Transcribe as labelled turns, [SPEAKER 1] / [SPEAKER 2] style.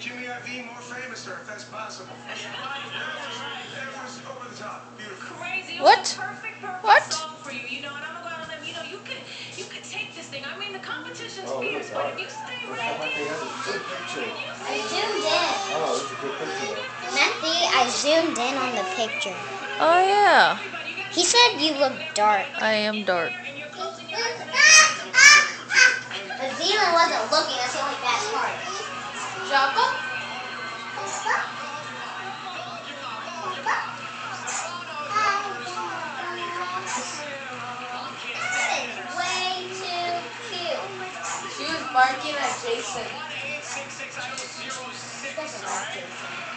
[SPEAKER 1] Jimmy IV more famous, sir, if that's possible. That was over the top. Beautiful.
[SPEAKER 2] Crazy.
[SPEAKER 3] What?
[SPEAKER 2] Perfect
[SPEAKER 3] What?
[SPEAKER 2] song for you. You know, and I'm gonna go out on them. You know, you could take this thing. I mean, the competition's fierce, but if you stay right there,
[SPEAKER 4] I zoomed in.
[SPEAKER 5] Oh, that's a good picture.
[SPEAKER 4] Matthew, I zoomed in on the picture.
[SPEAKER 3] Oh yeah,
[SPEAKER 4] He said you look dark.
[SPEAKER 3] I am dark.
[SPEAKER 4] But Zealand wasn't looking, that's the only bad part. Jocko? That is way too cute.
[SPEAKER 6] She was barking at Jason.
[SPEAKER 4] She doesn't like Jason.